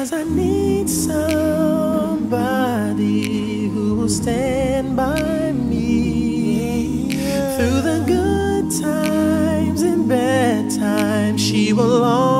'Cause I need somebody who will stand by me through the good times and bad times. She will always